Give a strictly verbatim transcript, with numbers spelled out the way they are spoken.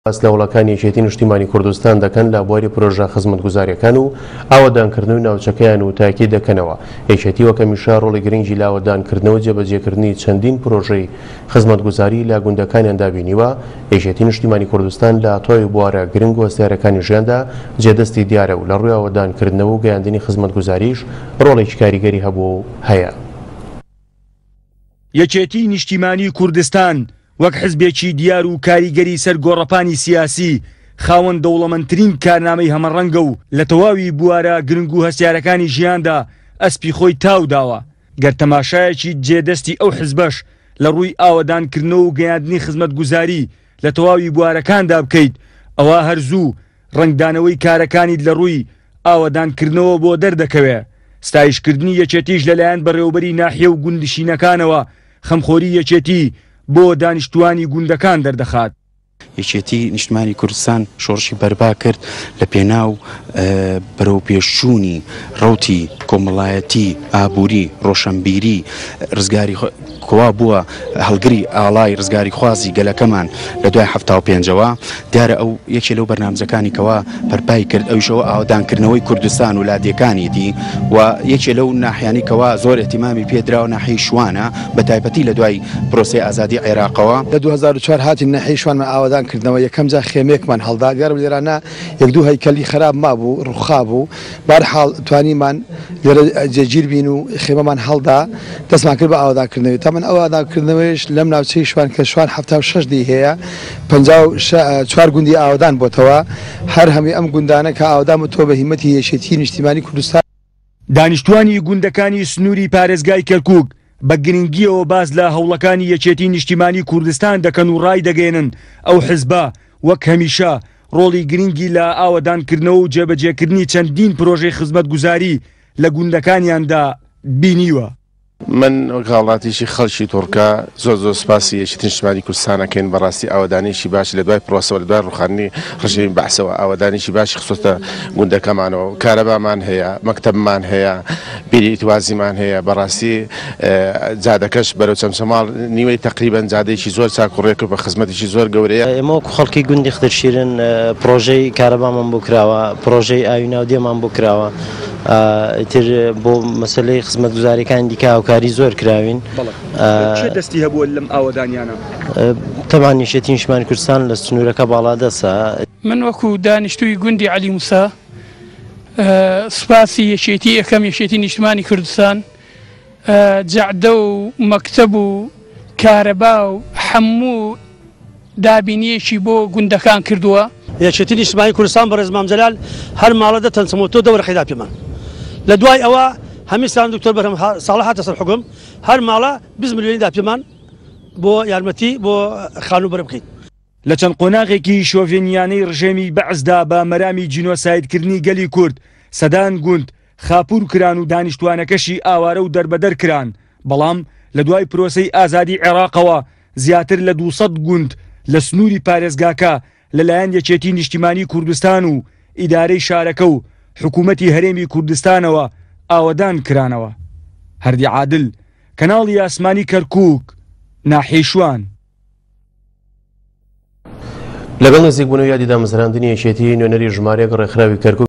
باس لە وڵاتانی یەکێتی نیشتیمانی کوردستان دەکەن لە بواری پرۆژە خزمەتگوزاریەکان و ئاوەدانکردنەوەی ناوچەکەیان و تاکید دەکەنەوە. یەکێتی وەک هەمیشە ڕۆڵی گرنگی لە ئاوەدانکردنەوە و جێبەجێکردنی چەندین پرۆژەی خزمەتگوزاری لە گوندەکانیان دابینیوە. یەکێتی نیشتیمانی کوردستان لە تۆی بوارە گرنگ و هەستیارەکانی ژیاندا جێدەستی دیارە و لە ڕووی ئاوەدانکردنەوە و گەیاندنی خزمەتگوزاریش ڕۆڵێکی کاریگەری هەبوو هەیە. یەکێتی نیشتیمانی کوردستان وەک حزبێکی دیار و کاریگەری سەر گۆڕەپانی سیاسی خاوەن دەوڵەمەندترین کارنامەی هەمەڕەنگە و لە تەواوی بوارە گرنگ و هەستیارەکانی ژیاندا ئەسپی خۆی تاو داوە. گەر تەماشایەکی جێدەستی ئەو حزبەش لە ڕووی ئاوەدانکردنەوە و گەیاندنی خزمەتگوزاری لە تەواوی بوارەکاندا بکەیت، ئەوە هەرزوو ڕنگدانەوەی کارەکانیت لە ڕووی ئاوەدانکردنەوە بۆ دەردەکەوێ. ستایشکردنی یەکێتیش لەلایەن بەڕێوەبەری ناحیە و گوندشینەکانەوە خەمخۆری یەکێتی بۆ دانیشتوانی گوندەکان دەردەخات. یەکێتی نیشتیمانی کوردستان شۆڕشی بەرپا کرد لە پێناو بەرەوپێشچوونی ڕەوتی کۆمەڵایەتی، ئابووری، ڕۆشنبیری، ڕزگاری کوا بووە هەڵگری ئاڵای ڕزگاری خوازی گەلەکەمان لە دوای هەفتا و پێنجەوە. دیارە ئەو یەکێ لەو بەرنامجەکانی کەوا بەرپای کرد ئەویشەوە ئاوەدانکردنەوەی کوردستان و لادیەکانیەتی و یەکێ لەو ناحیانی کەوا زۆر ئەتیمامی پێدراوە ناحیەی شوانە بە تایبەتی لە دوای پرۆسەی ئازادی عێراقەوە. لە دوو هەزار و چوار هاتین ناحیەی شوانمان ئاوەدانکردنەوە یەکەم جا خێمێکمان هەڵدا. دیارە لێرانە یەک دوو هەیکەلی خراپ مابوو، ڕووخا بوو، بەرحاڵ توانیمان لێرە جێگیر بین و خێمەمان هەڵدا دەستمان کرد بە ئاوەدانکردنەوەی. تەمەن ئەو ئاوەدانکردنەوەیش لەم ناوچەی شوان کە شوان هەفتا و شەش دی هەیە، پەنجا و چوار گوندی ئاوەدان بۆتەوە. هەر هەمی ئەم گوندانە کە ئاوەدان بۆتەوە بە هیمەتی یەکێتی نیشتیمانی کوردستان. دانیشتوانی گوندەکانی سنووری پارێزگای کەرکووک بە گرنگیەوە باز لە هەوڵەکانی یەکێتی نیشتیمانی کوردستان دەکەن و ڕای دەگەێنن ئەو حزبە وەک هەمیشە ڕۆڵی گرنگی لە ئاوەدانکردنەوە و جێبەجێکردنی چەندین پرۆژەی خزمەتگوزاری لە گوندەکانیاندا بینیوە. من وەکاڵاتیشی خەڵکی تورکا زۆر زۆر سپاسی یەکێتی نیشتیمانی کوردستانەکەین بەڕاستی ئاوەدانێکی باش لە دوای پرۆسەوە لە دوای ڕوخاندنی ڕژێمی بەحسەوە ئاوەدانێکی باشی خصوصە گوندەکەمانەوە، کارەبامان هەیە، مەکتەبمان هەیە، بیری ئیتوازیمان هەیە. بەڕاستی جادەکەش بەرەو چەمچەماڵ نیوەی تەقریبەن جادەیەکی زۆر چاکوڕێک و بە خزمەتێکی زۆر گەورەیە. ئێمە وەکو خەڵکی گوندی خدرشیرن پرۆژەی کارەبامان بۆ کراوە، پرۆژەی ئاوی ناودێمان بۆ کراوە، تر بۆ مەسەلەی خزمەتگوزاریەکانی دیکە هاوکاری زۆر کراوین. چه دەستی هەبووە لەم ئاوەدانیانە؟ تەمان یەکێتی نیشتیمانی کوردستان لە سنوورەکە باڵادەسە. من وەکو دانیشتووی گوندی عەلی موسا سوپاسی یەکێتی یەکەم یەکێتی نیشتیمانی کوردستان جەعدە و مەکتەب و کارەبا و هەموو دابینیەکی بۆ گوندەکان کردووە. یەکێتی نیشتیمانی کوردستان بە ڕێز مامجەلال هەر ماڵە دەتەن سەمۆتۆ دەوەرەخەیدا پێمان. لە دوای ئەوە هەمیستان دکتۆر بەرهەم ساڵح هاتە سەر حکم هەر ماڵە بیست ملیۆنیدا پێمان بۆ یارمەتی بۆ خانوو بەرە بکەیت. لە چەند قۆناغێکی شۆڤێنیانەی ڕژێمی بەعزدا بە مەرامی جینۆسایدکردنی گەلی کورد سەدان گوند خاپور کران و دانیشتوانەکەشی ئاوارە و دەربەدەر کران. بەڵام لە دوای پرۆسەی ئازادی عێراقەوە زیاتر لە دووسەد گوند لە سنووری پارێزگاکە لەلایەن یەکێتی نیشتیمانی کوردستان و ئیدارەی شارەکە و حکوومەتی هەرێمی کوردستانەوە ئاوەدان کرانەوە. هەردی عادل، کەناڵی ئاسمانی کەرکووک، ناحیەی شوان. لەگەڵ نزیکبوونەوەی یادی دامەزراندنی یەکێتی نوێنەری ژمارەیەک ڕێکخراوی کەرکووک